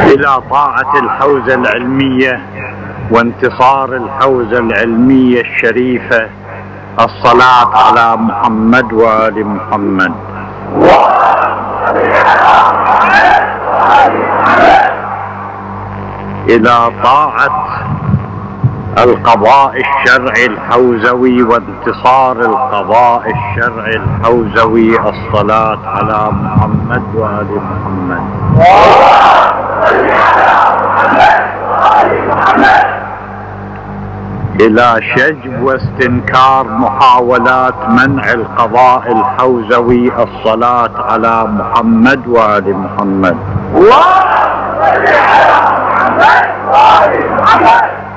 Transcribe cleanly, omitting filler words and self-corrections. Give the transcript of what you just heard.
إلى طاعة الحوزة العلمية وانتصار الحوزة العلمية الشريفة، الصلاة على محمد وآل محمد. إلى طاعة القضاء الشرعي الحوزوي وانتصار القضاء الشرعي الحوزوي، الصلاة على محمد وآل محمد. إلى شجب واستنكار محاولات منع القضاء الحوزوي، الصلاة على محمد وآل محمد. اللهم صل على محمد وآل محمد.